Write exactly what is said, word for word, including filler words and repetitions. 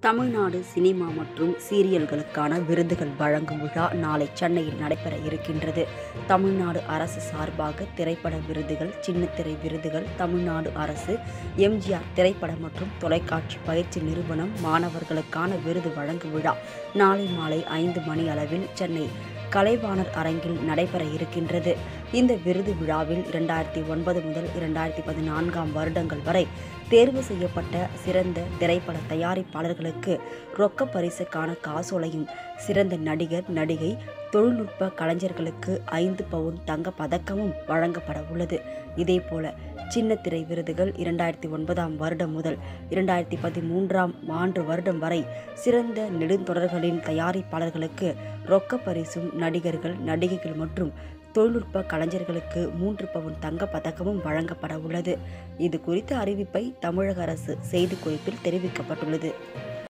Tamil Nadu cinema மற்றும் சீரியல்களுக்கான விருதுகள் வழங்கும் விழா நாளை சென்னையில் நடைபெற இருக்கின்றது. தமிழ்நாடு அரசு சார்பாக திரைப்பட விருதுகள், சின்னத்திரை விருதுகள், தமிழ்நாடு அரசு, எம்ஜிஆர் திரைப்பட மற்றும் தொலைக்காட்சி பயிற்சி நிறுவனம் மாணவர்களுக்கான விருது வழங்கும் விழா நாளை மாலை ஐந்து மணி அளவில் சென்னை கலைவாணர் அரங்கில் நடைபெற இருக்கின்றது. இந்த விருது விழாவில் இரண்டாயிரத்தி ஒன்பது முதல் இரண்டாயிரத்தி பதினான்காம் வருடங்கள் வரை தேர்வு செய்யப்பட்ட சிறந்த திரைப்பட தயாரிப்பாளர்களுக்கு ரொக்க பரிசுக்கான காசோலையும், சிறந்த நடிகர், நடிகை, தொழில்நுட்ப கலைஞர்களுக்கு ஐந்து பவுன் தங்க பதக்கமும் வழங்கப்பட உள்ளது. இதேபோல சின்னத்திரை விருதுகள் இரண்டாயிரத்தி ஒன்பதாம் வருடம் முதல் இரண்டாயிரத்தி பதிமூன்றாம் ஆண்டு வருடம் வரை சிறந்த நெடுந்தொடர்களின் தயாரிப்பாளர்களுக்கு ரொக்க பரிசும், நடிகர்கள், நடிகைகள் மற்றும் தொழில்நுட்ப கலைஞர்களுக்கு மூன்று பவுன் தங்க பதக்கமும் வழங்கப்பட உள்ளது. இது குறித்த அறிவிப்பை தமிழக அரசு செய்திக்குறிப்பில் தெரிவிக்கப்பட்டுள்ளது.